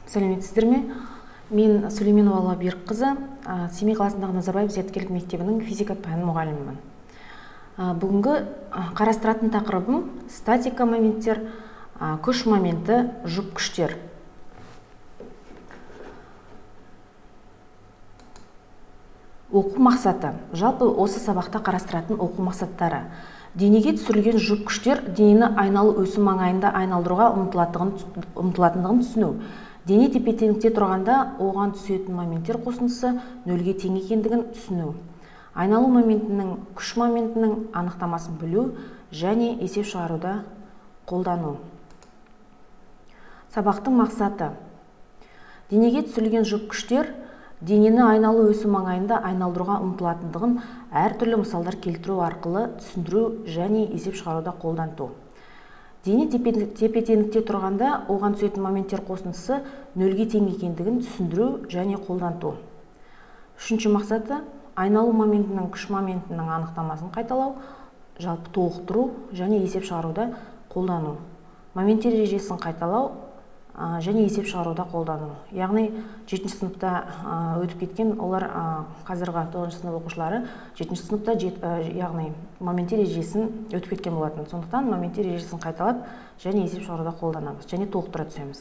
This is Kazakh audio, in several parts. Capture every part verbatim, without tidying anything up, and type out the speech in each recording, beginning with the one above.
Сәлеметсіздер ме? Мен Сүлейменова Алла Берікқызы, Семей қаласындағы Назарбаев зияткерлік мектебінің физика пәні мұғалімімін. Бүгінгі қарастыратын тақырыбым статика моменттер, күш моменті, жүк күштер. Оқу мақсаты. Жалпы осы сабақта қарастыратын оқу мақсаттары. Денеге түсірілген жүк күштер денені айналу өсу маңайында айналдыруға ұмтылатындығын түсіну. Дене тепе-теңдікте тұрғанда оған түсетін моменттер қосындысы нөлге тең екендігін түсіну. Айналу моментінің, күш моментінің анықтамасын білу және есеп шығаруда қолдану. Сабақтың мақсаты. Денеге түсірілген жүк күштер денені айналу өсу маңайында айналдыруға ұмтылатындығын әртүрлі мысалдар келтіру арқылы түсіндіру және есеп шығаруда қолдану. Дене тепе-теңдікте тұрғанда оған түсетін моменттер қосындысы нөлге тең екендігін түсіндіру және қолдану. Үшінші мақсаты айналу моментінің, күш моментінің анықтамасын қайталау, жалпы толықтыру және есеп шығаруда қолдану. Моменттер ережесін қайталау және есеп шығаруда қолдану. Яғни жетінші сыныпта өтіп кеткен олар қазіргі тоғызыншы сынып оқушылары жетінші сыныпта яғни моменттер ережесін өтіп кеткен болатын. Сондықтан моменттер ережесін қайталап және есеп шығаруда қолданамыз және толықтыра түсеміз.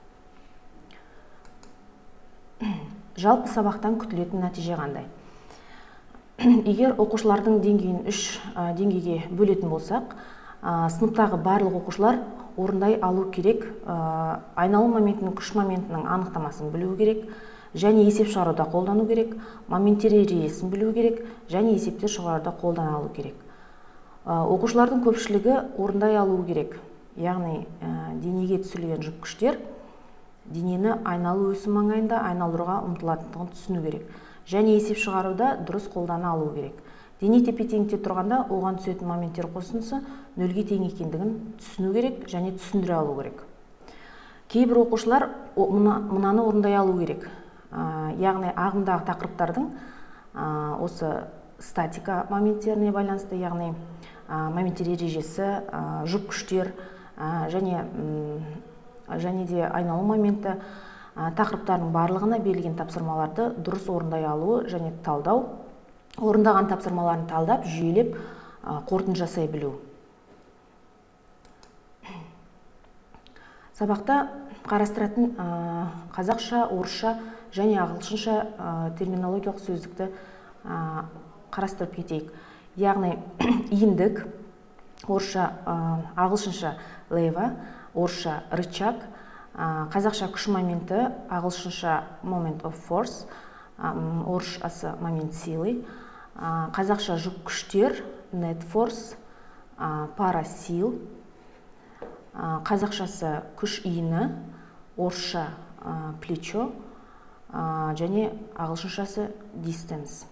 Жалпы сабақтан күтілетін нәтиже қандай? Егер оқушылардың деңгейін үш деңгейге бөлетін болсақ, сыныптағы барлық оқушылар орындай алу керек, айналу моментінің, күш моментінің анықтамасын білу керек, және есеп шығаруда қолдану керек, моменттер ережесін білу керек, және есептер шығаруда қолдана алу керек. Оқушылардың көпшілігі орындай алу керек, яғни денеге түсірілген жүк күштер денені айналу өсу маңайында айналдыруға ұмтылатындығын түсіну керек, және есеп шығаруда дұрыс қолдана алу керек. Дене тепе-теңдікте тұрғанда оған түсетін моменттер қосындысы нөлге тең екендігін түсіну керек және түсіндіре алу керек. Кейбір оқушылар мынаны орындай алу керек. Яғни ағымдағы тақырыптардың осы статика моменттеріне байланысты, яғни моменттер ережесі, жүк күштер және және де айналу моменті тақырыптардың барлығына берілген тапсырмаларды дұрыс орындай алуы және талдау, орындаған тапсырмаларын талдап, жүйелеп, қорытынды жасай білу. Сабақта қарастыратын қазақша, орысша және ағылшынша терминологиялық сөздікті қарастырып кетейік. Яғни иіндік, орысша, ағылшынша лева, орысша рычаг, қазақша күш моменті, ағылшынша moment of force, орысшасы момент силы, қазақша жүк күштер, net force, парасил, қазақшасы күш иіні, орысша плечо және ағылшыншасы distance.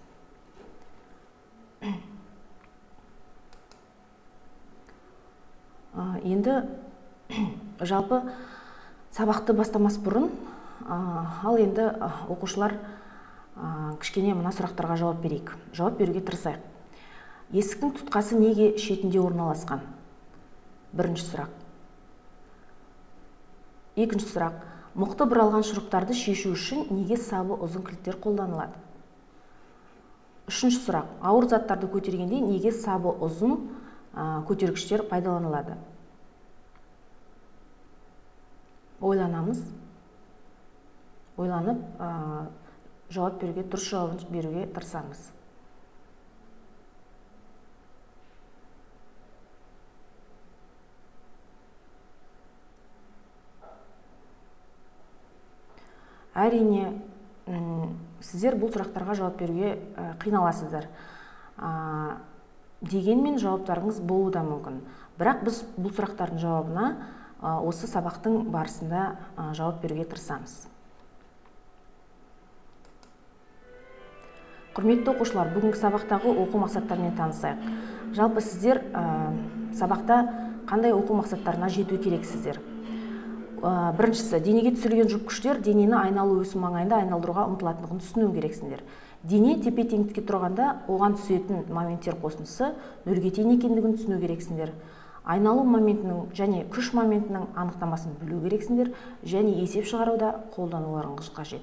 Енді жалпы сабақты бастамас бұрын, ал енді оқушылар кішкене мына сұрақтарға жауап берейік. Жауап беруге тырысайық. Есіктің тұтқасы неге шетінде орналасқан? Бірінші сұрақ. Екінші сұрақ. Мықты бұралған шұрықтарды шешу үшін неге сабы ұзын кілттер қолданылады? Үшінші сұрақ. Ауыр заттарды көтергенде неге сабы ұзын көтергіштер пайдаланылады? Ойланамыз. Ойланып, жауап беруге, дұрыс жауабын беруге тырысамыз. Әрине, сіздер бұл сұрақтарға жауап беруге қиналасыздар. Дегенмен жауаптарыңыз болуы да мүмкін. Бірақ біз бұл сұрақтардың жауабына осы сабақтың барысында жауап беруге тырысамыз. Құрметті оқушылар, бүгінгі сабақтағы оқу мақсаттарымен танысайық. Жалпы сіздер сабақта қандай оқу мақсаттарына жету керексіздер? Біріншісі, денеге түсірілген жүк күштер денені айналу өсу маңайында айналдыруға ұмтылатындығын түсіну керексіңдер. Дене тепе-теңдікте тұрғанда оған түсетін моменттер қосындысы нөлге тең екендігін түсіну керексіңдер. айналу моментінің және күш моментінің анықтамасын білу керексіңдер, және есеп шығаруда қолдануларыңыз қажет.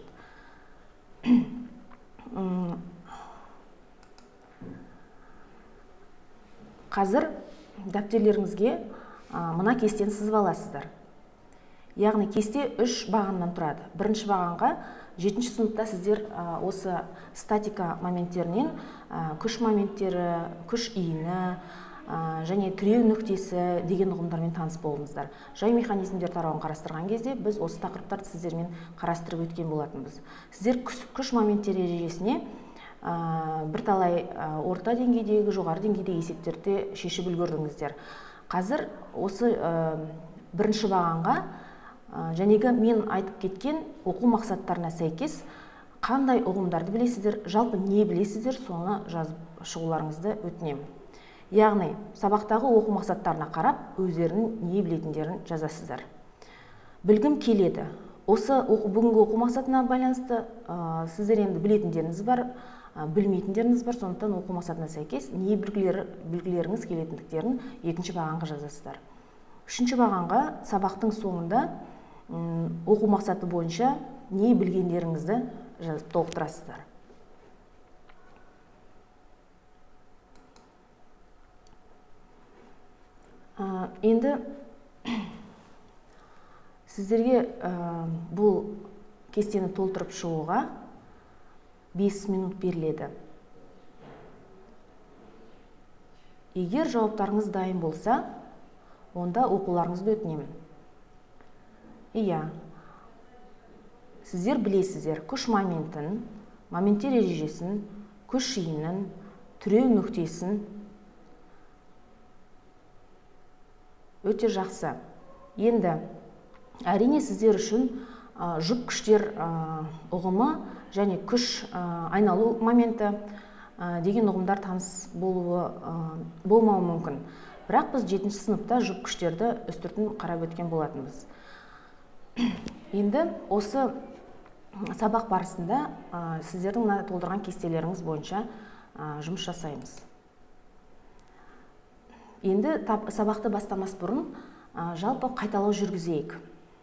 Қазір дәптерлеріңізге мына кестені сызып аласыздар. Яғни кесте үш бағаннан тұрады. Бірінші бағанға жетінші сыныпта сіздер осы статика моменттерінен күш моменттері, күш иіні және тіреу нүктесі деген ұғымдармен таныс болыңыздар. Жай механизмдер тарауын қарастырған кезде біз осы тақырыптарды сіздермен қарастырып өткен болатынбыз. Сіздер күш моменттері ережесіне бірталай орта деңгейдегі, жоғары деңгейдегі есептерді шешіп үлгердіңіздер. Қазір осы бірінші бағанға жәнегі мен айтып кеткен оқу мақсаттарына сәйкес қандай ұғымдарды білесіздер, жалпы не білесіздер, соны жазып шығуларыңызды өтінемін. Яғни, сабақтағы оқу мақсаттарына қарап, өздерінің не білетіндерін жазасыздар. Білгім келеді. Осы бүгінгі оқу мақсатына байланысты сіздер енді білетіндеріңіз бар, білмейтіндеріңіз бар, сондықтан оқу мақсатына сәйкес не білгілеріңіз келетіндіктерін екінші бағанға жазасыздар. Үшінші бағанға сабақтың соңында оқу мақсаты бойынша не білгендеріңізді жазып толықтырасыздар. Енді сіздерге бұл кестені толтырып шығуға бес минут беріледі. Егер жауаптарыңыз дайын болса, онда оқуларыңызды өтінемін. Иә, сіздер білесіздер күш моментін, моменттер ережесін, күш иінін, тіреу нүктесін. Өте жақсы. Енді әрине сіздер үшін жүк күштер ұғымы және күш айналу моменті деген ұғымдар таныс болмауы мүмкін. Бірақ біз жетінші сыныпта жүк күштерді үстіртін қарап өткен болатынбыз. Енді осы сабақ барысында сіздердің толтырған кестелеріңіз бойынша жұмыс жасаймыз. Енді сабақты бастамас бұрын жалпы қайталау жүргізейік.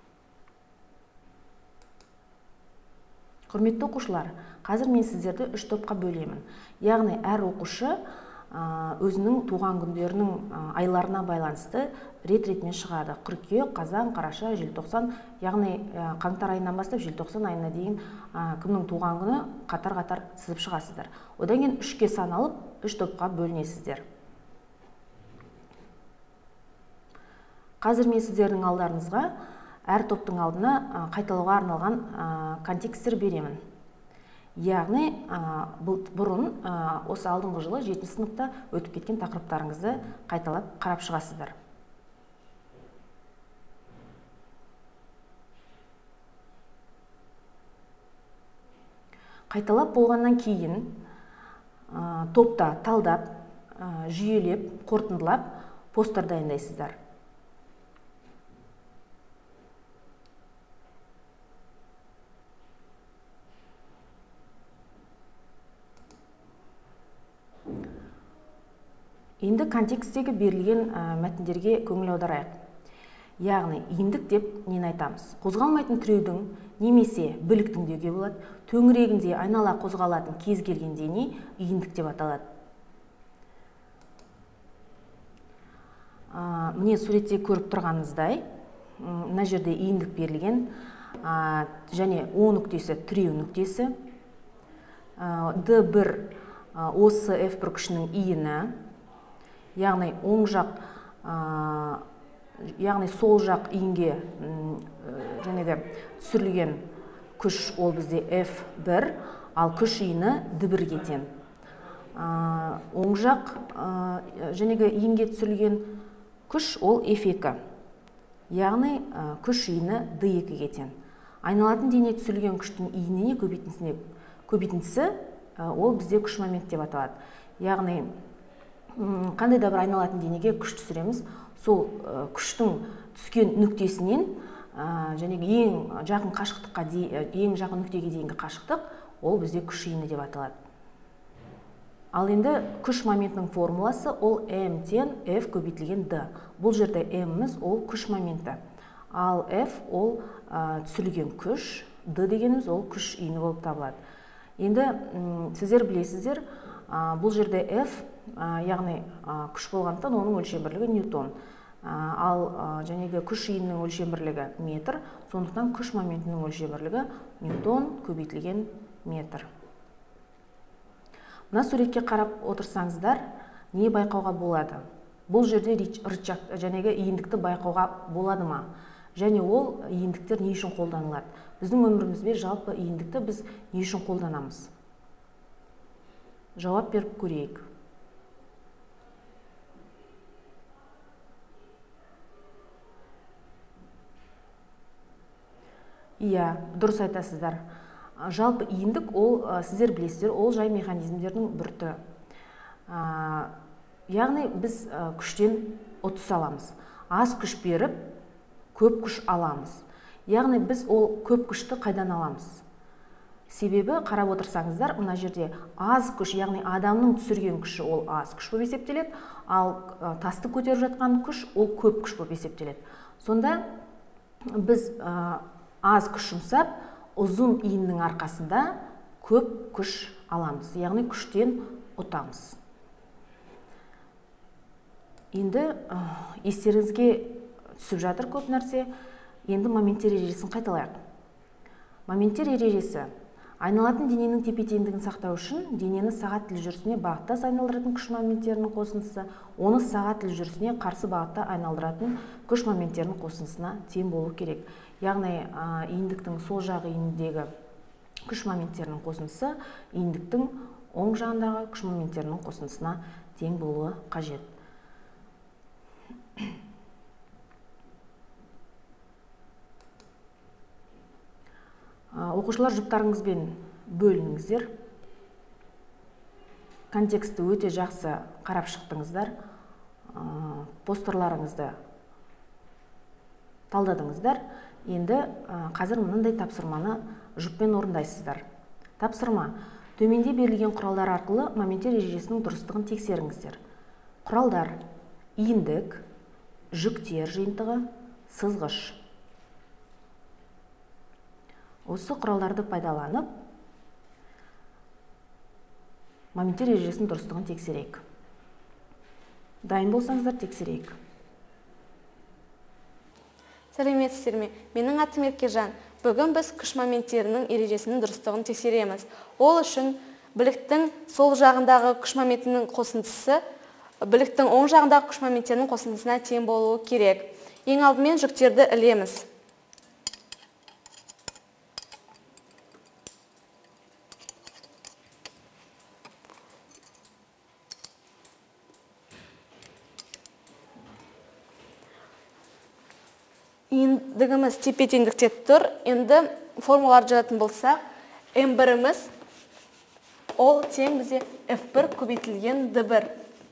Құрметті оқушылар, қазір мен сіздерді үш топқа бөлемін. Яғни әр оқушы өзінің туған күндерінің айларына байланысты рет-ретмен шығады. Қыркүйек, қазан, қараша, желтоқсан, яғни қаңтар айынан бастап желтоқсан айына дейін кімнің туған күні қатар-қатар сызып шығасыздар. Одан кейін үшке саналып, үш топқа бөлінесіздер. Қазір мен сіздердің алдарыңызға әр топтың алдына қайталауға арналған контекстер беремін. Яғни, бұрын осы алдыңғы жылы жетінші сыныпта өтіп кеткен тақырыптарыңызды қайталап қарап шығасыздар. Қайталап болғаннан кейін топта талдап, жүйелеп, қорытындылап, посттар дайындайсыздар. Енді контекстегі берілген мәтіндерге көңіл аударайық. Яғни, иіндік деп нені айтамыз? Қозғалмайтын тіреудің немесе біліктің деуге болады. Төңірегінде айнала қозғалатын кез келген дене иіндік деп аталады. Міне суретте көріп тұрғаныңыздай, мына жерде иіндік берілген, және О нүктесі тіреу нүктесі, Д бір осы Ф бір күшінің иіні, яғни оң жақ, яғни сол жақ иінге жәнегі түсірілген күш ол бізде Ф бір, ал күш иіні Д бірге тең. Оң жақ жәнегі иінге түсірілген күш ол Ф екі, яғни күш иіні Д екіге тең. Айналатын дене түсірілген күштің иініне көбейтіндісі ол бізде күш момент деп аталады. Яғни қандай да бір айналатын денеге күш түсіреміз, сол күштің түскен нүктесінен жәнегі ең жақын қашықтыққа, ең жақын нүктеге дейінгі қашықтық ол бізде күш иіні деп аталады. Ал енді күш моментінің формуласы ол М тең F көбейтілген D. Бұл жерде M'іміз ол күш моменті. Ал F ол түсірілген күш, D дегеніміз ол күш иіні болып табылады. Енді сіздер білесіздер, бұл жерде F, яғни күш болғандықтан оның өлшем бірлігі ньютон. Ал жәнегі күш иінінің өлшем бірлігі метр, сондықтан күш моментінің өлшем бірлігі ньютон көбейтілген метр. Мына суретке қарап отырсаңыздар, не байқауға болады? Бұл жерде рычаг жәнегі иіндікті байқауға болады ма? Және ол иіндіктер не үшін қолданылады? Біздің өмірімізде жалпы иіндікті біз не үшін қолданамыз? Жауап беріп көрейік. Иә, дұрыс айтасыздар. Жалпы иіндік ол, сіздер білесіздер, ол жай механизмдердің бір түрі. Яғни біз күштен ұтыс аламыз. Аз күш беріп, көп күш аламыз. Яғни біз ол көп күшті қайдан аламыз? Себебі қарап отырсаңыздар, мына жерде аз күш, яғни адамның түсірген күші ол аз күш болып есептеледі, ал тасты көтеріп жатқан күш ол көп күш болып есептеледі. Сонда біз аз күш жұмсап, ұзын иіннің арқасында көп күш аламыз, яғни күштен ұтамыз. Енді естеріңізге түсіп жатыр көп нәрсе. Енді моменттер ережесін қайталайық. Моменттер ережесі айналатын дененің тепе-теңдігін сақтау үшін денені сағат тіл жүрісіне бағыттас айналдыратын күш моменттерінің қосындысы оны сағат тіл жүрісіне қарсы бағытта айналдыратын күш моменттерінің қосындысына тең болу керек. Яғни иіндіктің сол жағы иініндегі күш моменттерінің қосындысы иіндіктің оң жағындағы күш моменттерінің қосындысына тең болуы қажет. Оқушылар жұптарыңызбен бөлініңіздер. Контексті өте жақсы қарап шықтыңыздар. Постерларыңызды талдадыңыздар. Енді қазір мынандай тапсырманы жұппен орындайсыздар. Тапсырма: төменде берілген құралдар арқылы моменттер ережесінің дұрыстығын тексеріңіздер. Құралдар: иіндік, жүктер жиынтығы, сызғыш. Осы құралдарды пайдаланып, моменттер ережесінің дұрыстығын тексерейік. Дайын болсаңыздар, тексерейік. Сәлеметсіздер ме? Менің атым Еркежан. Бүгін біз күш моменттерінің ережесінің дұрыстығын тексереміз. Ол үшін біліктің сол жағындағы күш моментінің қосындысы біліктің оң жағындағы күш моменттерінің қосындысына тең болуы керек. Ең алдымен жүктерді ілеміз. Иіндігіміз тепе-теңдікте тұр. Енді формулаларды жазатын болсақ, эм біріміз ол тең бізде эф бір көбейтілген дэ бір.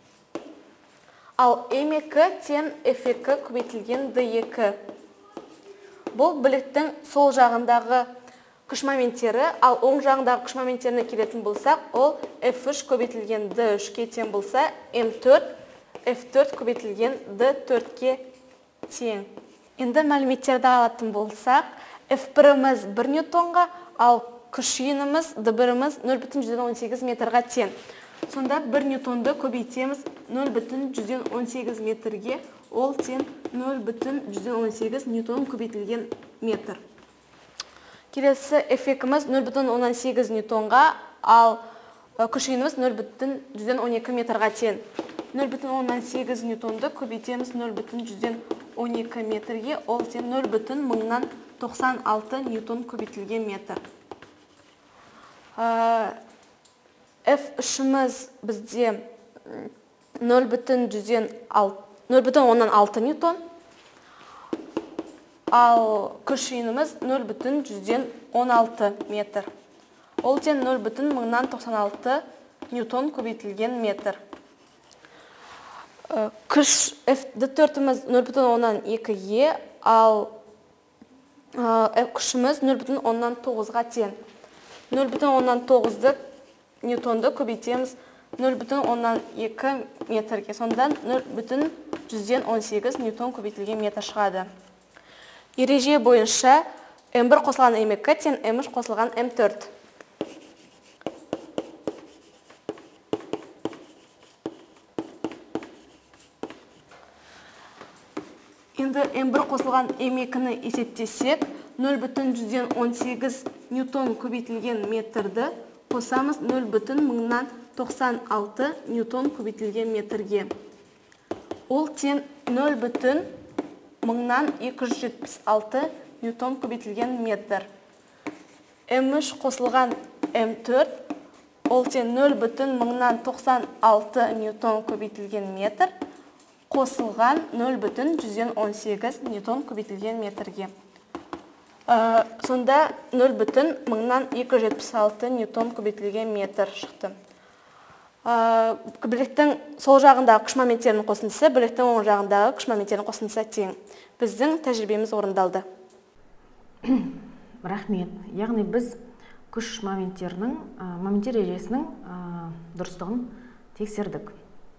Ал эм екі тең эф екі көбейтілген дэ екі. Бұл біліктің сол жағындағы күш моменттері, ал оң жағындағы күш моменттеріне келетін болсақ, ол эф үш көбейтілген дэ үшке тең болса, эм төрт эф төрт көбейтілген дэ төртке тең. Енді мәліметтерді алатын болсақ, эф біріміз бір ньютонға, ал күш иініміз дэ біріміз нөл бүтін жүзден он сегіз метрға тең. Сонда бір ньютонды көбейтеміз нөл бүтін жүзден он сегіз метрге, ол тең нөл бүтін жүзден он сегіз ньютон көбейтілген метр. Келесі эф екіміз нөл бүтін оннан сегіз ньютонға, ал күш иініміз нөл бүтін жүзден он екі метрға тең. нөл бүтін оннан сегіз ньютонды көбейтеміз нөл бүтін жүзден он екі метрге, ол тең нөл бүтін мыңнан тоқсан алты ньютон көбейтілген метр. эф үшіміз бізде нөл бүтін оннан алты ньютон, ал күш иініміз нөл бүтін жүзден он алты метр. Ол тең нөл бүтін мыңнан тоқсан алты ньютон көбейтілген метр. Күш дэ төртіміз нөл бүтін оннан екіге, ал күшіміз нөл бүтін оннан тоғызға тең. нөл бүтін оннан тоғызды ньютонды көбейтеміз нөл бүтін оннан екі метрге. Сонда нөл бүтін жүзден он сегіз ньютон көбейтілген метр шығады. Ереже бойынша эм бір қосылған эм екі тең эм үш қосылған эм төрт. Енді эм бір қосылған эм екіні есептесек, нөл бүтін жүзден он сегіз ньютон көбейтілген метрді қосамыз нөл бүтін мыңнан тоқсан алты ньютон көбейтілген метрге. Ол тең нөл бүтін мыңнан екі жүз жетпіс алты ньютон көбейтілген метр. эм үш қосылған эм төрт ол тең нөл бүтін мыңнан тоқсан алты ньютон көбейтілген метр қосылған нөл бүтін жүзден он сегіз ньютон көбейтілген метрге. Ә, сонда нөл бүтін мыңнан екі жүз жетпіс алты ньютон көбейтілген метр шықты. Ә, біліктің сол жағындағы күш моменттерінің қосындысы біліктің оң жағындағы күш моменттерінің қосындысы тең. Біздің тәжірибеміз орындалды. Рахмет. Яғни біз күш моменттерінің, моменттер ережесінің дұрыстығын тексердік.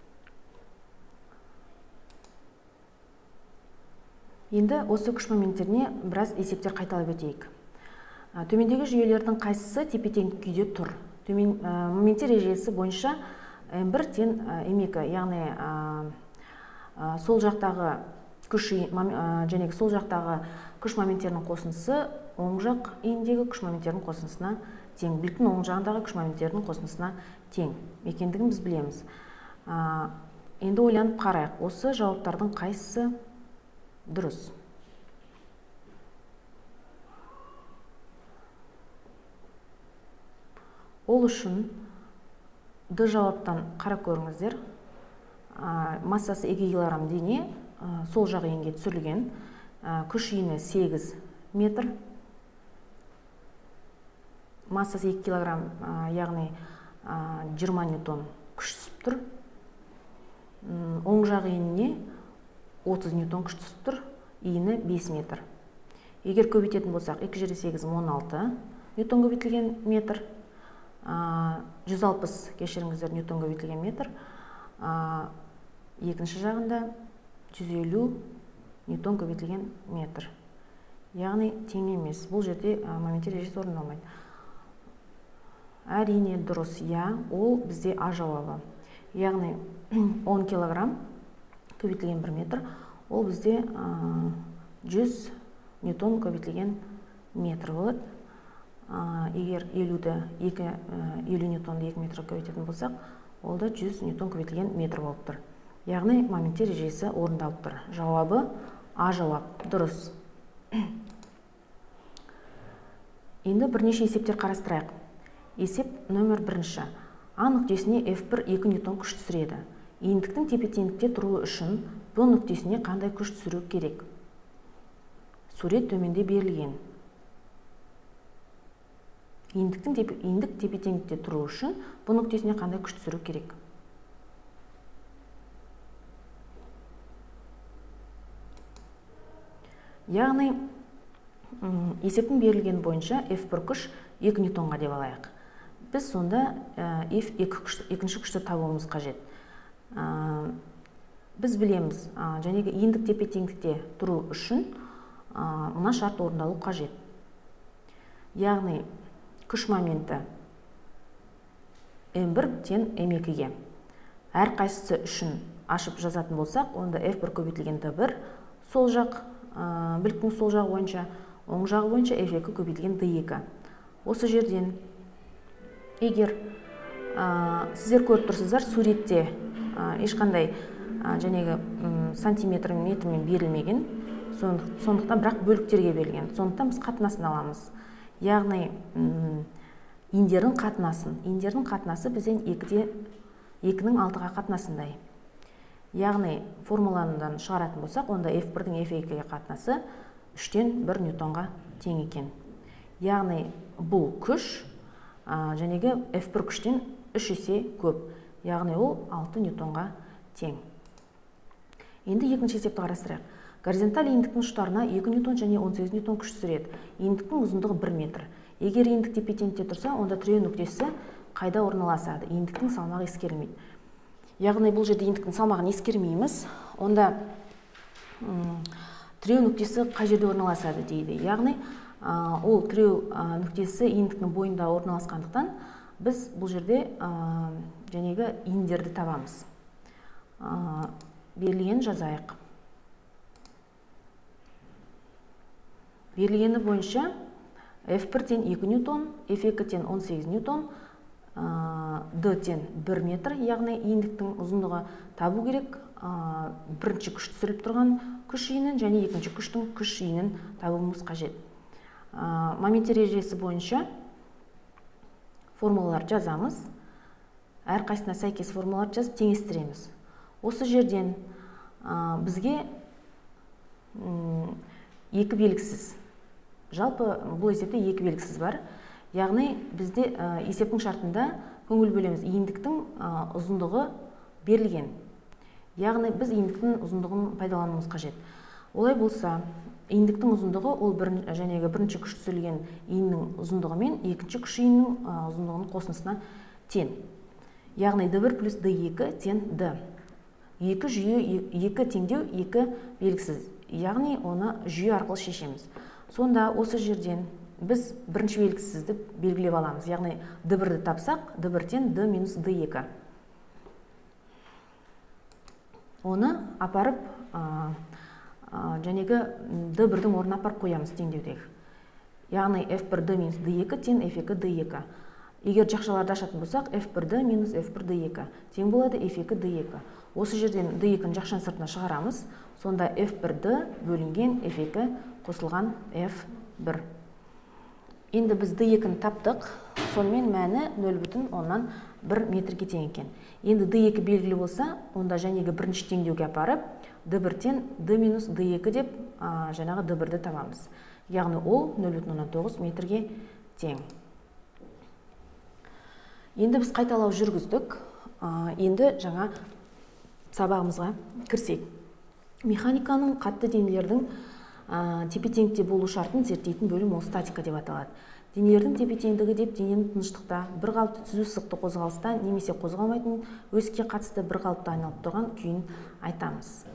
Енді осы күш моменттеріне біраз есептер қайталап өтейік. Төмендегі жүйелердің қайсысы тепе-тең күйде тұр? Төмен моменттер ережесі бойынша эм бір тең эм екі, яғни сол жақтағы күш және сол жақтағы күш моменттерінің қосындысы оң жақ иіндегі күш моменттерінің қосындысына тең, біліктің оң жағындағы күш моменттерінің қосындысына тең екендігін біз білеміз. Енді ойланып қарайық, осы жауаптардың қайсысы дұрыс? Ол үшін Д жауаптан қара көріңіздер. Массасы екі килограмм дене сол жақ иінге түсірілген. Күш иіні сегіз метр. Массасы екі килограмм, яғни жиырма ньютон күш түсіп тұр. Оң жақ иініне отыз ньютон күш түсіп тұр, иіні бес метр. Егер көбейтетін болсақ, екі жүз сегіз он алты ньютон көбейтілген метр, жүз алпыс кешіріңіздер ньютон көбейтілген метр, екінші жағында жүз елу ньютон көбейтілген метр. Яғни тең емес. Бұл жерде моменттер ережесі орындалмайды. Әрине дұрыс, я, ол бізде А жауабы. Яғни он килограмм көбейтілген бір метр, ол бізде жүз ньютон көбейтілген метр болады. Егер елуді елу ньютонды екі метр көбейтетін болсақ, ол да жүз ньютон көбейтілген метр болып тұр. Яғни моменттер ережесі орындалып тұр. Жауабы А жауап. Дұрыс. Енді бірнеше есептер қарастырайық. Есеп нөмір бірінші. А нүктесіне эф бір екі ньютон күш түсіреді. Иіндіктің тепе-теңдікте тұруы үшін Б нүктесіне қандай күш түсіру керек? Сурет төменде берілген. Иіндіктің иіндік тепе-теңдікте тұруы үшін Б нүктесіне қандай күш түсіру керек? Яғни, есептің берілген бойынша эф бір күш екі ньютонға деп алайық. Біз сонда эф екінші күшті табуымыз қажет. Біз білеміз, жәнегі иіндік тепе-теңдікте тұру үшін мына шарт орындалу қажет. Яғни, күш моменті эм бір тең эм екіге. Әр қайсысы үшін ашып жазатын болсақ, онда эф бір көбейтілген Д бір сол жақ, біліктің сол жағы бойынша, оң жағы бойынша эф екі көбейтілген Д екі. Осы жерден егер сіздер көріп тұрсыздар, суретте ешқандай жәнегі сантиметр метрмен берілмеген, сондықтан бірақ бөліктерге берілген. Сондықтан біз қатынасын аламыз. Яғни иіндердің қатынасын, иіндердің қатынасы бізден екінің алтыға қатынасындай. Яғни формуладан шығаратын болсақ, онда эф бірдің эф екіге қатынасы үштен бір ньютонға тең екен. Яғни бұл күш жәнегі эф бір күштен үш есе көп. Яғни ол алты ньютонға тең. Енді екінші есепті қарастырайық. Горизонталь иіндіктің ұштарына екі ньютон және он сегіз ньютон күш түсіреді. Иіндіктің ұзындығы бір метр. Егер иіндік тепе-теңдікте тұрса, онда тіреу нүктесі қайда орналасады? Иіндіктің салмағы ескерілмейді. Яғни бұл жерде иіндіктің салмағын ескермейміз. Онда тіреу нүктесі қай жерде орналасады дейді. Яғни ол тіреу нүктесі иіндіктің бойында орналасқандықтан біз бұл жерде жәнегі иіндерді табамыз. Берілген жазайық. Берілгені бойынша эф бір тең екі ньютон, эф екі тең он сегіз ньютон, д тең бір метр, яғни иіндіктің ұзындығы табу керек. Бірінші күш түсіріліп тұрған күш иінін және екінші күштің күш иінін табуымыз қажет. Моменттер ережесі бойынша формулалар жазамыз. Әрқайсына сәйкес формулалар жазып теңестіреміз. Осы жерден бізге екі белгісіз. Жалпы бұл есепте екі белгісіз бар. Яғни бізде есептің шартында көңіл бөлеміз. Иіндіктің ұзындығы берілген. Яғни біз иіндіктің ұзындығын пайдалануымыз қажет. Олай болса, иіндіктің ұзындығы ол жәнегі бірінші күш түсірілген иіннің ұзындығы мен екінші күш иіннің ұзындығының қосындысына тең. Яғни д бір плюс д екі тең д. Екі жүйе, екі теңдеу, екі белгісіз. Яғни оны жүйе арқылы шешеміз. Сонда осы жерден біз бірінші белгісізді белгілеп аламыз. Яғни д бірді тапсақ, д бір тең д минус д екі. Оны апарып, жәнегі д бірдің орнына апарып қоямыз теңдеудегі. Яғни эф бір д минус д екі тең эф екі д екі. Егер жақшаларды ашатын болсақ, эф бір д минус эф бір д екі тең болады эф екі д екі. Осы жерден д екіні жақшаның сыртына шығарамыз. Сонда эф бір д бөлінген эф екі қосылған эф бір. Енді біз д екіні таптық. Сонымен мәні нөл бүтін оннан бір метрге тең екен. Енді д екі белгілі болса, онда жәнегі бірінші теңдеуге апарып, д бір тең д минус д екі деп жаңағы д бірді табамыз. Яғни ол нөл бүтін оннан тоғыз метрге тең. Енді біз қайталау жүргіздік. Енді жаңа сабағымызға кірсек. Механиканың қатты денелердің тепе-теңдікте болу шартын зерттейтін бөлім ол статика деп аталады. Денелердің тепе-теңдігі деп дененің тыныштықта, бір қалыпты түзу сызықты қозғалыста немесе қозғалмайтын өске қатысты бір қалыпты айналып тұрған күйін айтамыз.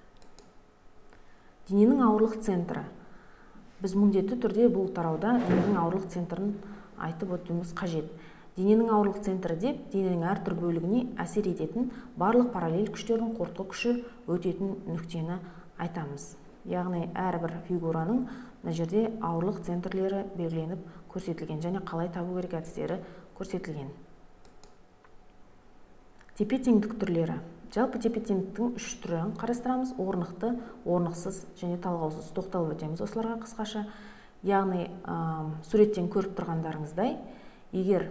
Дененің ауырлық центрі. Біз міндетті түрде бұл тарауда дененің ауырлық центрін айтып өтуіміз қажет. Дененің ауырлық центрі деп дененің әртүр бөлігіне әсер ететін барлық параллель күштердің қорытқы күші өтетін нүктені айтамыз. Яғни әрбір фигураның мына жерде ауырлық центрлері белгіленіп көрсетілген және қалай табу керек әдістері көрсетілген. Тепе-теңдік түрлері. Жалпы тепе-теңдіктің үш түрін қарастырамыз: орнықты, орнықсыз және талғаусыз. Тоқталып өтеміз осыларға қысқаша. Яғни суреттен көріп тұрғандарыңыздай, егер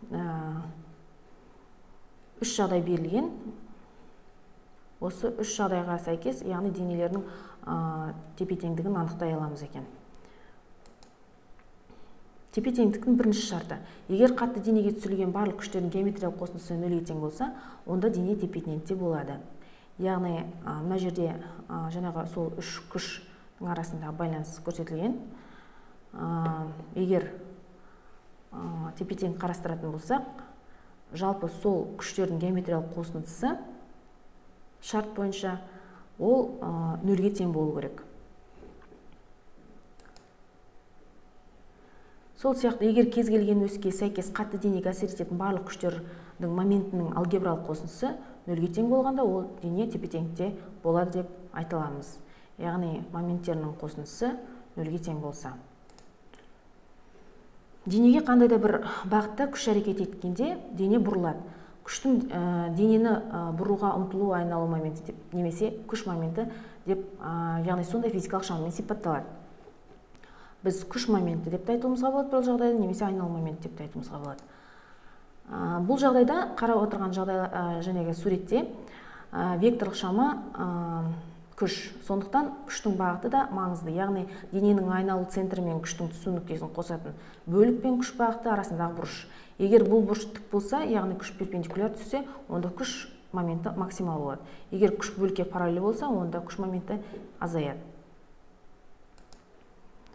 үш жағдай берілген, осы үш жағдайға сәйкес, яғни денелердің тепе-теңдігін анықтай аламыз екен. Тепе-теңдіктің бірінші шарты: егер қатты денеге түсірілген барлық күштердің геометриялық қосындысы нөлге тең болса, онда дене тепе-теңдікте болады. Яғни мына жерде жаңағы сол үш күштің арасындағы байланыс көрсетілген. Егер тепе-тең қарастыратын болсақ, жалпы сол күштердің геометриялық қосындысы шарт бойынша ол нөлге тең болу керек. Сол сияқты, егер кез келген өске сәйкес қатты денеге әсер ететін барлық күштердің моментінің алгебралық қосындысы нөлге тең болғанда, ол дене тепе-теңдікте болады деп айталамыз. Яғни моменттерінің қосындысы нөлге тең болса. Денеге қандай да бір бағытта күш әрекет еткенде дене бұрылады. Күштің денені бұруға ұмтылу айналу моменті деп, немесе күш моменті деп, яғни сондай физикалық шамамен сипатталады. Біз күш моменті деп те айтуымызға болады бұл жағдайда, немесе айналу моменті деп те айтуымызға болады. Бұл жағдайда қарап отырған жағдай жәнегі суретте векторлық шама күш. Сондықтан күштің бағыты да маңызды. Яғни дененің айналу центрі мен күштің түсу нүктесін қосатын бөлік пен күш бағыты арасындағы бұрыш. Егер бұл бұрыш тік болса, яғни күш перпендикуляр түссе, онда күш моменті максимал болады. Егер күш бөлікке параллель болса, онда күш моменті азаяды.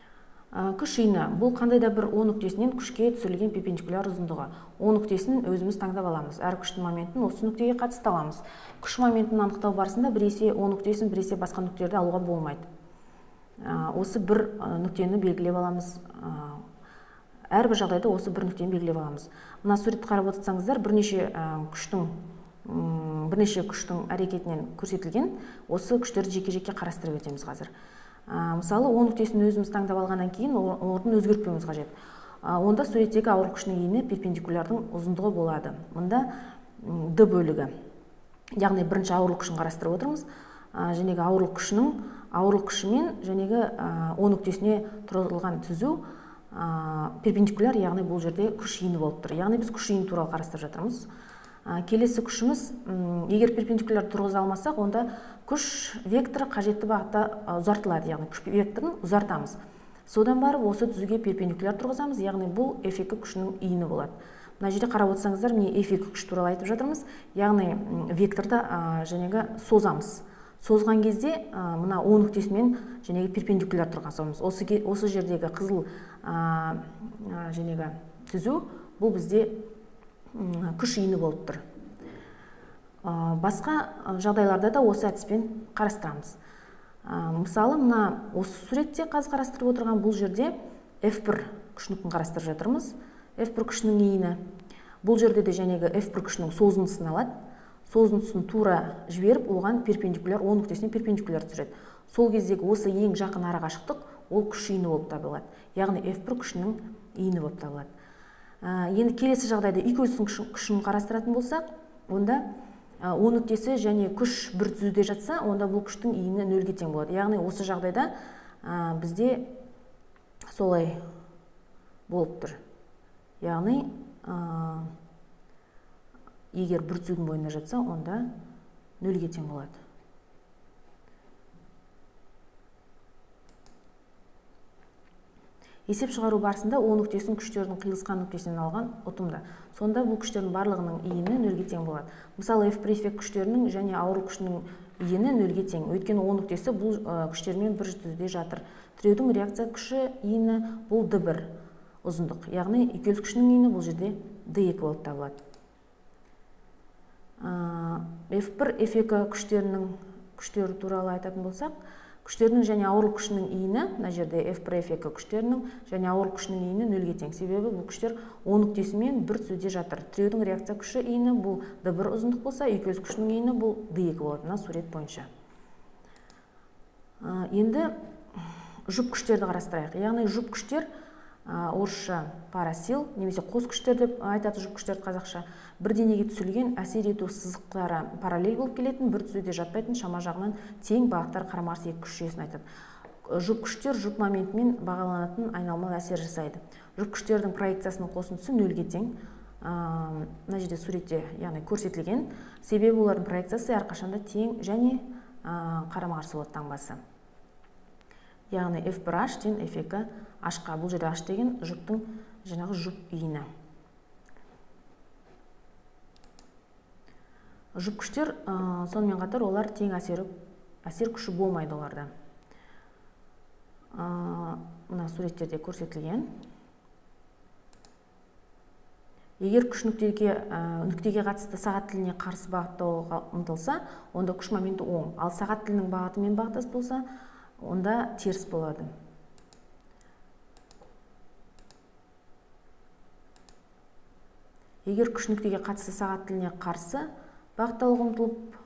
Күш иіні бұл қандай да бір О нүктесінен күшке түсірілген перпендикуляр ұзындығы. О нүктесін өзіміз таңдап аламыз. Әр күштің моментін осы нүктеге қатысты аламыз. Күш моментін анықтау барысында біресе О нүктесін, біресе басқа нүктелерді алуға болмайды. Осы бір нүктені белгілеп аламыз. Әрбір жағдайда осы бір нүктені белгілеп аламыз. Мына суретті қарап отырсаңыздар, бірнеше күштің бірнеше күштің әрекетінен көрсетілген осы күштерді жеке-жеке қарастырып өтеміз қазір. Мысалы, О нүктесін өзіміз таңдап алғаннан кейін орнын өзгертпеуіміз қажет. Онда суреттегі ауырлық күшінің иіні перпендикулярдың ұзындығы болады. Мұнда Д бөлігі, яғни бірінші ауырлық күшін қарастырып отырмыз. Жәнегі ауырлық күшінің ауырлық күшімен жәнегі О нүктесіне тұрғызылған түзу перпендикуляр, яғни бұл жерде күш иіні болып тұр. Яғни біз күш иіні туралы қарастырып жатырмыз. Келесі күшіміз, егер перпендикуляр тұрғыза алмасақ, онда күш векторы қажетті бағытта ұзартылады, яғни күш векторын ұзартамыз. Содан барып осы түзуге перпендикуляр тұрғызамыз, яғни бұл эф екі күшінің иіні болады. Мына жерде қарап отырсаңыздар, міне эф екі күш туралы айтып жатырмыз, яғни векторды жәнегі созамыз. Созған кезде мына О нүктесімен жәнегі перпендикуляр тұрған соғымыз. Осы жердегі қызыл жәнегі түзу бұл бізде күш иіні болып тұр. Басқа жағдайларда да осы әдіспен қарастырамыз. Мысалы, мына осы суретте қазір қарастырып отырған бұл жерде эф бір күшінің қарастырып жатырмыз. эф бір күшінің иіні. Бұл жерде де жәнегі эф бір күшінің созындысын алады. Созындысын тура жіберіп, оған перпендикуляр, О нүктесіне перпендикуляр түсіреді. Сол кездегі осы ең жақын арақашықтық ол күш иіні болып табылады. Яғни эф бір күшінің иіні болып табылады. Енді келесі жағдайда екеуісінің күшін қарастыратын болсақ, онда О нүктесі және күш бір түзуде жатса, онда бұл күштің иіні нөлге тең болады. Яғни осы жағдайда бізде солай болып тұр. Яғни егер бір түзудің бойында жатса, онда нөлге тең болады. Есеп шығару барысында О нүктесінің күштердің қиылысқан нүктесінен алған ұтымды. Сонда бұл күштердің барлығының иіні нөлге тең болады. Мысалы, эф бір эф екі күштерінің және ауырлық күшінің иіні нөлге тең. Өйткені О нүктесі бұл күштермен бір түзуде жатыр. Тіреудің реакция күші иіні бұл Д бір ұзындық. Яғни екеуіліс күшінің иіні бұл жерде Д екі болып табылады. эф бір эф екі күштерінің күштері туралы айтатын болсақ, күштерінің және ауырлық күшінің иіні, мына жерде эф бір эф екі күштерінің және ауырлық күшінің иіні нөлге тең. Себебі бұл күштер О нүктесімен бір түзуде жатыр. Тіреудің реакция күші иіні бұл Д бір ұзындық болса, екеуіліс күшінің иіні бұл Д екі болады, мына сурет бойынша. Енді жұп күштерді қарастырайық. Яғни жұп күштер орысша парасил, немесе қос күштер деп айтады жұп күштерді қазақша. Бір денеге түсірілген әсер ету сызықтары параллель болып келетін, бір түзуде жатпайтын шама жағынан тең бағыттар қарама-қарсы екі күш жүйесін айтады. Жұп күштер жұп моментімен бағаланатын айналмалы әсер жасайды. Жұп күштердің проекциясының қосындысы нөлге тең. Мына жерде суретте яғни көрсетілген. Себебі олардың проекциясы әрқашанда тең және қарама-қарсы болады таңбасы. Яғни эф бір аш тең эф екі ашқа. Бұл жерде аш деген жұптың жаңағы жұп иіні. Жұп күштер сонымен қатар олар тең әсер күші болмайды оларда. Мына суреттерде көрсетілген. Егер күш нүктеге қатысты сағат тіліне қарсы бағыттауға ұмтылса, онда күш моменті оң. Ал сағат тілінің бағытымен бағыттас болса, онда теріс болады. Егер күш нүктеге қатысты сағат тіліне қарсы бағыттауға ұмтылып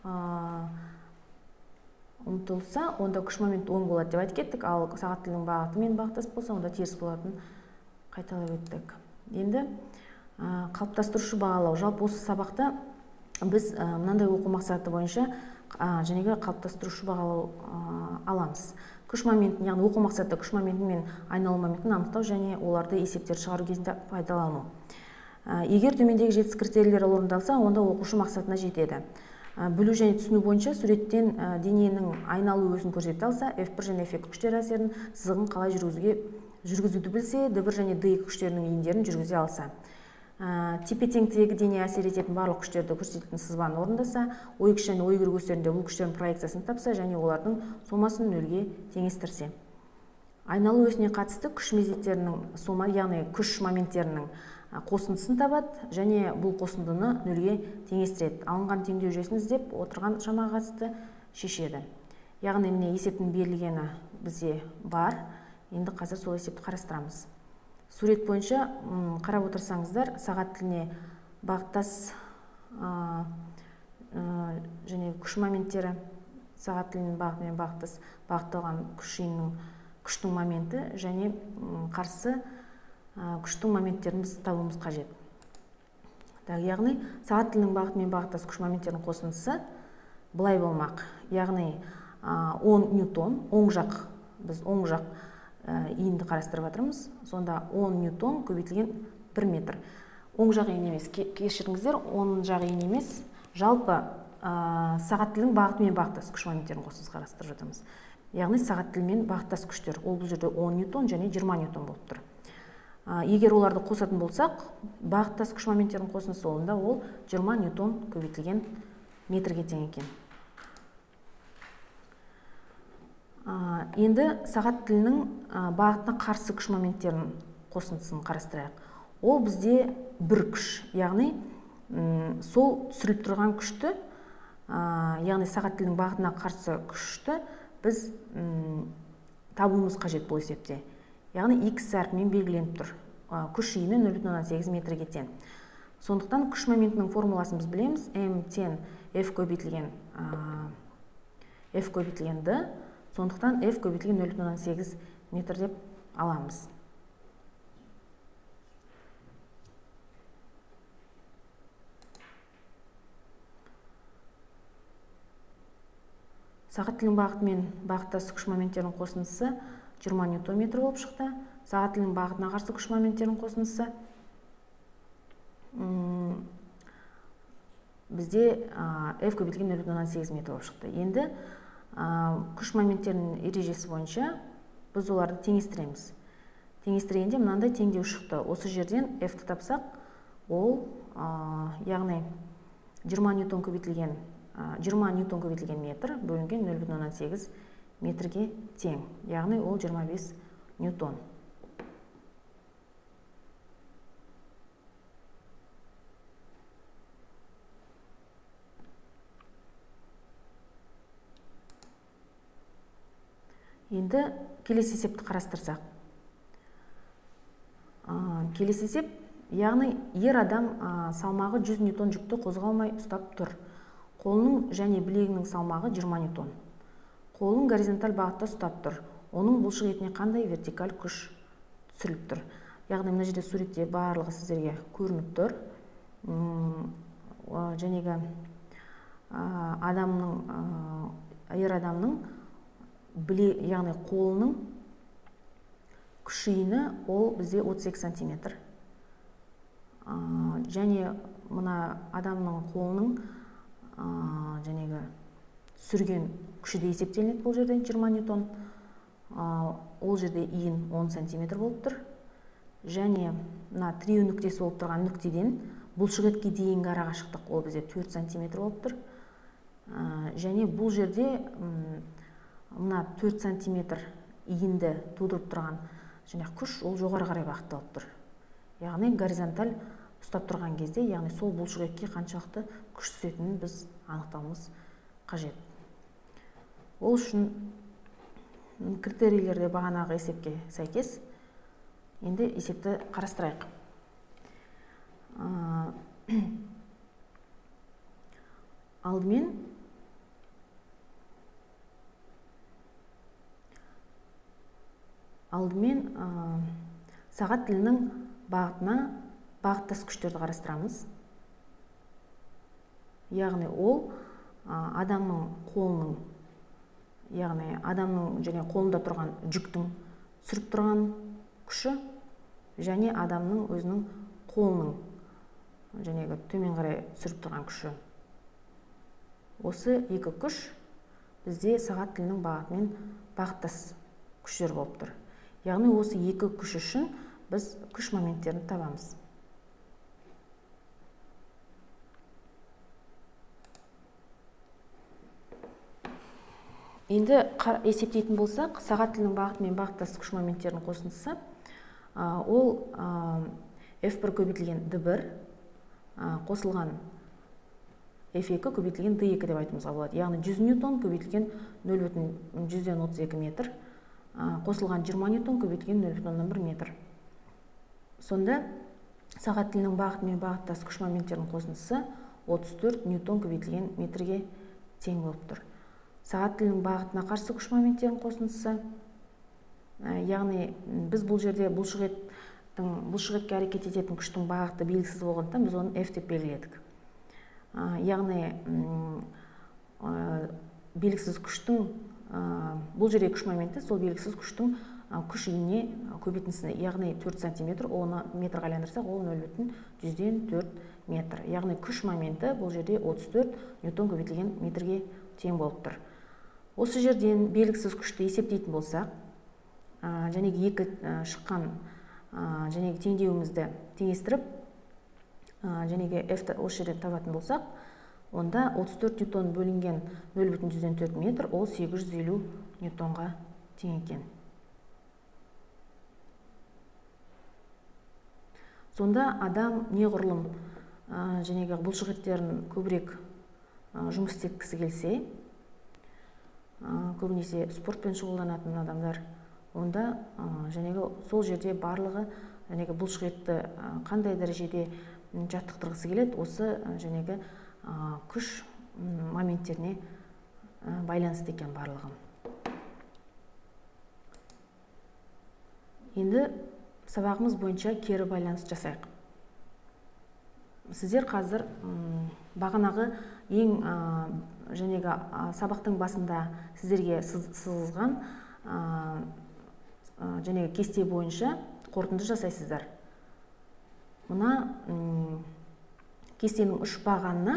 ұмтылса, онда күш моменті оң болады деп айтып кеттік. Ал сағат тілінің бағытымен бағыттас болса, онда теріс болатын қайталап өттік. Енді қалыптастырушы бағалау. Жалпы осы сабақта біз мынандай оқу мақсаты бойынша жәнегі қалыптастырушы бағалау аламыз. Күш моментін, яғни оқу мақсатта күш моменті мен айналу моментін анықтау және оларды есептер шығару кезінде пайдалану. Егер төмендегі жеті критерийлер орындалса, онда оқушы мақсатына жетеді. Білу және түсіну бойынша суреттен дененің айналу өзін көрсете алса, эф бір және эф екі күштер әсерін сызығын қалай жүргізуді білсе, Д бір және Д екі күштерінің иіндерін жүргізе алса. Тепе теңдегі дене әсер ететін барлық күштерді көрсететін сызбаны орындаса, ой күш және ой күш өстерінде бұл күштердің проекциясын тапса және олардың сомасын нөлге теңестірсе. айналу өсіне қатысты күш мезеттерінің сома, яғни күш моменттерінің қосындысын табады және бұл қосындыны нөлге теңестіреді. Алынған теңдеу жүйесін іздеп отырған шамаға қатысты шешеді. Яғни міне есептің берілгені бізде бар. Енді қазір сол есепті қарастырамыз. Сурет бойынша қарап отырсаңыздар, сағат тіліне бағыттас және күш моменттері, сағат тілінің бағытымен бағыттас бағытталған күш жиынының күштің моменті және қарсы күштің моменттерін біз табуымыз қажет. Яғни сағат тілінің бағытымен бағыттас күш моменттерінің қосындысы былай болмақ. Яғни он ньютон, оң жақ, біз оң жақ иінді қарастырып жатырмыз. Сонда он ньютон көбейтілген бір метр. Оң жақ иін емес, кешіріңіздер, он жақ иін емес, жалпы сағат тілінің бағытымен бағыттас күш моменттерін қосындысын қарастырып жатырмыз. Яғни сағат тілмен бағыттас күштер, ол бұл жерде он ньютон және жиырма ньютон болып тұр. Егер оларды қосатын болсақ, бағыттас күш моменттерін қосындысы олында ол жиырма ньютон көбейтілген метрге тең екен. Енді сағат тілінің бағытына қарсы күш моменттерінің қосындысын қарастырайық. Ол бізде бір күш, яғни сол түсіріліп тұрған күшті, яғни сағат тілінің бағытына қарсы күшті біз табуымыз қажет бұл есепте. Яғни х әрпімен белгіленіп тұр. Күш жиыны нөл бүтін оннан сегіз метрге тең. Сондықтан күш моментінің формуласын біз білеміз. М тең F көбейтілген F көбейтілген D. Сондықтан F көбейтілген нөл бүтін оннан сегіз метр деп аламыз. Сағат тілінің бағытымен бағыттас күш моменттерінің қосындысы жиырма ньютон метр болып шықты. Сағат тілінің бағытына қарсы күш моменттерінің қосындысы бізде F көбейтілген нөл бүтін оннан сегіз метр болып шықты. Енді күш моменттерінің ережесі бойынша біз оларды теңестіреміз. Теңестіргенде мынандай теңдеу шықты. Осы жерден F-ті тапсақ, ол яғни жиырма ньютон көбейтілген жиырма ньютон көбейтілген метр бөлінген нөл бүтін оннан сегіз метрге тең. Яғни ол жиырма бес ньютон. Енді келесі есепті қарастырсақ. Келесі есеп, яғни ер адам салмағы жүз ньютон жүкті қозғалмай ұстап тұр. Қолының және білегінің салмағы жиырма ньютон. Қолын горизонталь бағытта ұстап тұр. Оның бұлшық етіне қандай вертикаль күш түсіріліп тұр. Яғни мына жерде суретте барлығы сіздерге көрініп тұр. Жәнегі адамның, ер адамның біле, яғни қолының күш жиыны ол бізде отыз екі сантиметр. Және мына адамның қолының жәнегі түсірген күші де есептелінеді бұл жерде жиырма ньютон. Ол жерде иін он сантиметр болып тұр. Және мына тіреу нүктесі болып тұрған нүктеден бұлшық етке дейінгі арақашықтық ол бізде төрт сантиметр болып тұр. Және бұл жерде мына төрт сантиметр иінді тудырып тұрған және күш ол жоғары қарай бағытталып тұр. Яғни горизонталь ұстап тұрған кезде, яғни сол бұлшық етке қаншалықты күш түсетінін біз анықтауымыз қажет. Ол үшін критерийлерде бағанағы есепке сәйкес енді есепті қарастырайық. Алдымен алдымен сағат тілінің бағытына бағыттас күштерді қарастырамыз. Яғни ол адамның қолының, яғни адамның және қолында тұрған жүктің түсіріп тұрған күші және адамның өзінің қолының жәнегі төмен қарай түсіріп тұрған күші. Осы екі күш бізде сағат тілінің бағытымен бағыттас күштер болып тұр. Яғни осы екі күш үшін біз күш моменттерін табамыз. Енді есептейтін болсақ, сағат тілінің бағыты мен бағыттас күш моменттерінің қосындысы ол эф бір көбейтілген дэ бір қосылған эф екі көбейтілген дэ екі деп айтуымызға болады. Яғни жүз ньютон көбейтілген нөл бүтін жүзден отыз екі метр, қосылған жиырма ньютон көбейтілген нөл бүтін оннан бір метр. Сонда сағат тілінің бағыты мен бағыттас күш моменттерінің қосындысы отыз төрт ньютон көбейтілген метрге тең болып тұр. Сағат тілінің бағытына қарсы күш моменттерінің қосындысы, яғни біз бұл жерде бұлшықеттің бұлшықетке әрекет ететін күштің бағыты белгісіз болғандықтан біз оны F деп белгіледік. Яғни белгісіз күштің бұл жерде күш моменті сол белгісіз күштің күш иіне көбейтіндісіне, яғни төрт сантиметр, оны метрға айландырсақ, ол нөл бүтін жүзден төрт метр. Яғни күш моменті бұл жерде отыз төрт ньютон көбейтілген метрге тең болып тұр. Осы жерден белгісіз күшті есептейтін болсақ, және екі шыққан және теңдеуімізді теңестіріп, және F осы жерден табатын болсақ, онда отыз төрт ньютон бөлінген нөл бүтін жүзден төрт метр, ол сегіз жүз елу ньютонға тең екен. Сонда адам неғұрлым жәнегі бұлшықеттерін көбірек жұмыс істеткісі келсе, көбінесе спортпен шұғылданатын адамдар, онда жәнегі сол жерде барлығы жәнегі бұлшықетті қандай дәрежеде жаттықтырғысы келеді, осы жәнегі күш моменттеріне байланысты екен барлығы. Енді сабағымыз бойынша кері байланыс жасайық. Сіздер қазір бағанағы ең жәнегі сабақтың басында сіздерге сызылған жәнегі кесте бойынша қорытынды жасайсыздар. Мына кестенің үш бағанына,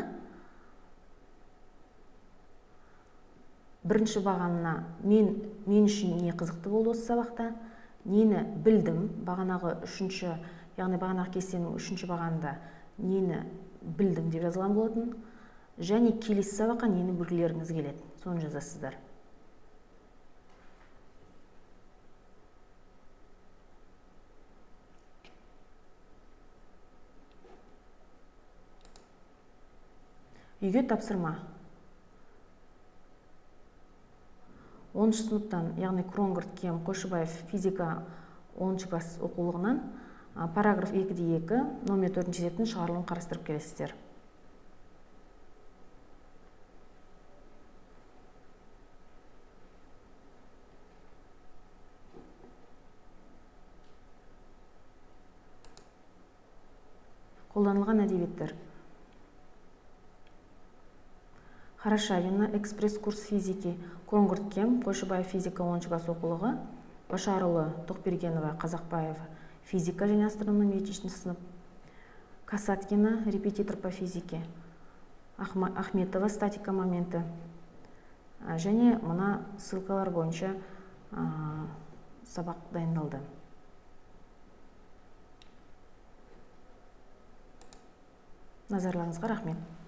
бірінші бағанына мен, мен үшін не қызықты болды осы сабақта, нені білдім, бағанағы үшінші, яғни бағанағы кестенің үшінші бағанында нені білдім деп жазылған болатын, және келесі сабаққа нені білгілеріңіз келеді, соны жазасыздар. Үйге тапсырма. оныншы сыныптан, яғни Кронгорт Кем Қойшыбаев физика оныншы класс оқулығынан параграф екі де екі номер төртінші сеттің шығарылуын қарастырып келесіздер. Қолданылған әдебиеттер. Хорошавина, экспресс-курс физики, Кронгорт Кем, Қойшыбаев физика оныншы класс оқулығы, Башарұлы, Тоқбергенова, Қазақбаев, физика және астрономия жетінші сынып, Касаткина, репетитор по физике, Ахметова, статика моменті, және мына ссылкалар бойынша сабақ дайындалды. Назарларыңызға рахмет.